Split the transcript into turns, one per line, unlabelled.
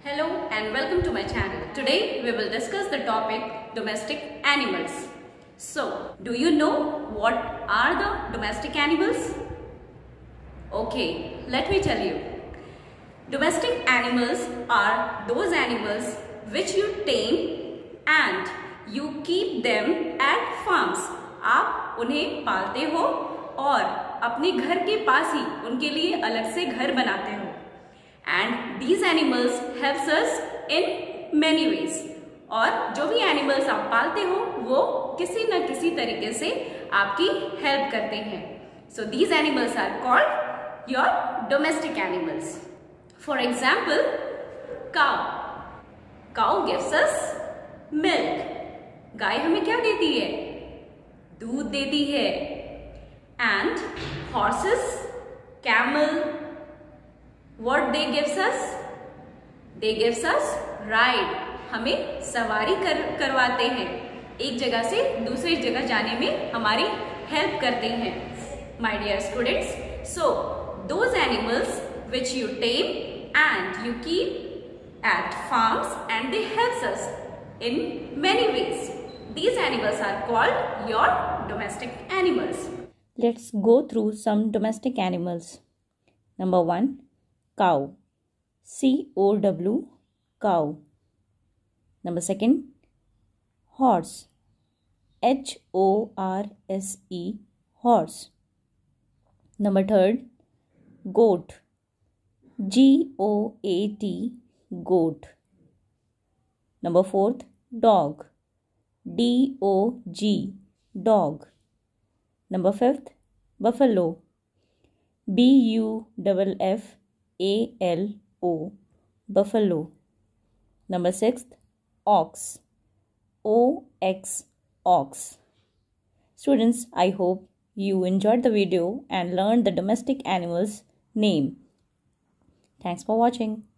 Hello and welcome to my channel. Today we will discuss the topic domestic animals. So, do you know what are the domestic animals? Okay, let me tell you. Domestic animals are those animals which you tame and you keep them at farms. आप उन्हें पालते हो और अपने घर के पास ही उनके लिए अलग से घर बनाते हो. And these animals helps us in many ways. और जो भी एनिमल्स आप पालते हो वो किसी न किसी तरीके से आपकी हेल्प करते हैं. So these animals are called your domestic animals. For example, cow. Cow gives us milk. गाय हमें क्या देती है? दूध देती है. And horses, camel, what they gives us? They gives us ride. हमें सवारी करवाते हैं. एक जगह से दूसरी जगह जाने में हमारी हेल्प करते हैं. My dear students, so those animals which you tame and you keep at farms and they helps us in many ways. These animals are called your domestic animals.
Let's go through some domestic animals. Number 1. Cow. C-O-W, cow. Number 2. Horse. H-O-R-S-E, horse. Number 3. Goat. G-O-A-T, goat. Number 4. Dog. D-O-G, dog. Number 5. Buffalo. B-U-F-F-A-L-O, buffalo. Number 6. Ox. O-X, ox. Students, I hope you enjoyed the video and learned the domestic animals' name. Thanks for watching.